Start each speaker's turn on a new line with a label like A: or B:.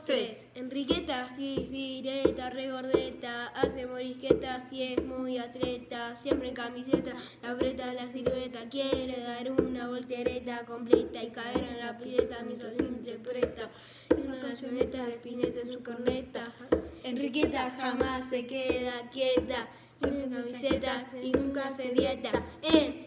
A: 2, 3. Enriqueta, fireta, regordeta, hace morisquetas y es muy atleta. Siempre en camiseta, la aprieta la silueta, quiere dar una voltereta completa y caer en la pileta mientras se interpreta. Una cancioneta de Spinetta en su corneta. Enriqueta jamás se queda quieta, siempre en camisetas y nunca se dieta.